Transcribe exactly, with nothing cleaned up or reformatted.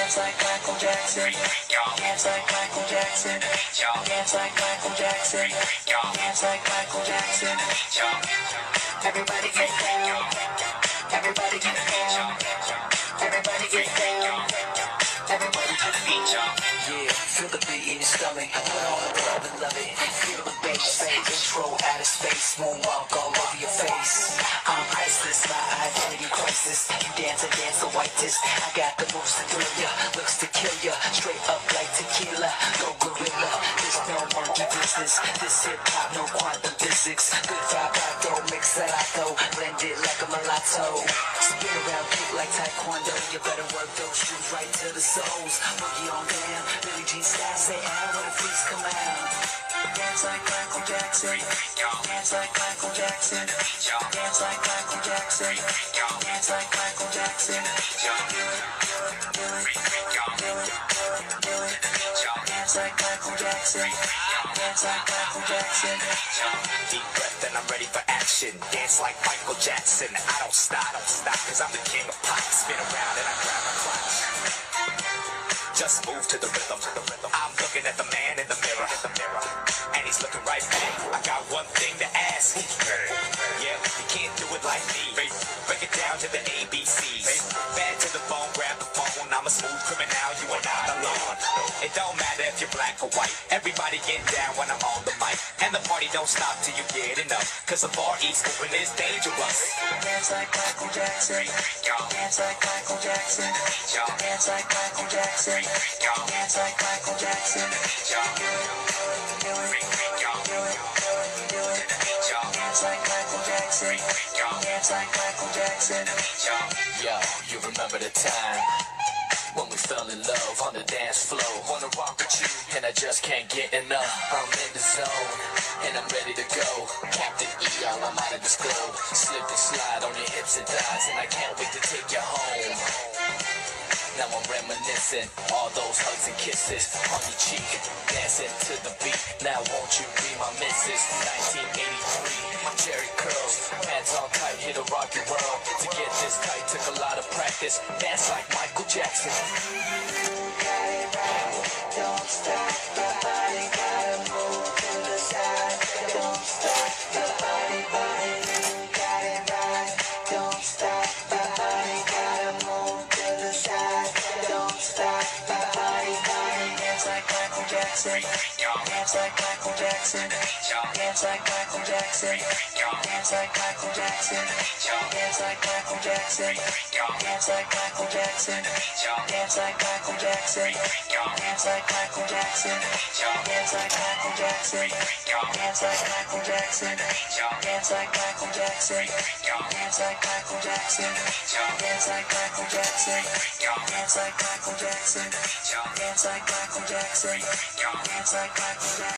Dance like Michael Jackson. Dance like Michael Jackson. Dance like Michael Jackson. Dance like Michael Jackson. Everybody get down. Everybody get down. Everybody get down. Everybody get down. Yeah, feel the beat in your stomach. Put on the club and love it. Feel the bass, intro out of space. Moonwalk all over your face. I'm priceless, my identity crisis. You dance and dance the whitest. I got the moves to thrill ya, looks to kill ya. Straight up like tequila, go gorilla. This no monkey business. This hip hop, no quantum physics. Good vibe, I go mix that I go. Blend it like a mulatto. Spin around, kick like taekwondo. You better work those shoes right to the soles. Boogie on down, Billie Jean style. Say I wanna please come out. Dance like Michael Jackson. Dance like Michael Jackson. Dance like Michael Jackson. Dance like Michael Jackson. Do it, do it, do it, do it. Dance like Michael Jackson. Dance like Michael Jackson. Deep breath and I'm ready for action. Dance like Michael Jackson. I don't stop, don't stop, cause I'm the king of pop. Spin around and I grab my crotch. Just move to the rhythm. I'm looking at the man in the mirror, and he's looking right back. I got one thing to ask. Yeah, you can't do it like me. Break it down to the A B Cs. Bad to the phone, grab the phone. I'm a smooth criminal, you are not alone. It don't matter if you're black or white. Everybody get down when I'm on the mic. And the party don't stop till you get enough. Cause the Far East moving is dangerous. Dance like Michael Jackson. Dance like Michael Jackson. Dance like Michael Jackson. Dance like Michael Jackson. Do it, do it, do it, do it. Dance like Michael Jackson. Dance like Michael Jackson. Yo, you remember the time when we fell in love on the dance floor? Wanna rock with you, and I just can't get enough. I'm in the zone, and I'm ready to go. Captain E, all I'm out of this globe. Slip and slide on your hips and thighs, and I can't wait to take you home. Now I'm reminiscing, all those hugs and kisses on your cheek, dancing to the beat. Now won't you be my missus? nineteen eighty-three, my cherry curls, pants on tight, hit a rocky world. To get this tight took a lot of practice. Dance like Michael Jackson. Got it right, don't stop. Your body gotta move to the side. Don't stop, your body, body. Got it right, don't stop. Your body gotta move to the side. Don't stop, your body, body. Dance like Michael Jackson. Dance like Michael Jackson. Dance like Michael Jackson. Dance like Michael Jackson. Dance like Michael Jackson. Dance like Michael Jackson. Dance like Michael Jackson. Dance like Michael Jackson. Dance like Michael Jackson. Dance like Michael Jackson. Dance like Michael Jackson. Dance like Michael Jackson. Dance like Michael Jackson. Dance like Michael Jackson. Dance like Michael Jackson. Dance like Michael Jackson.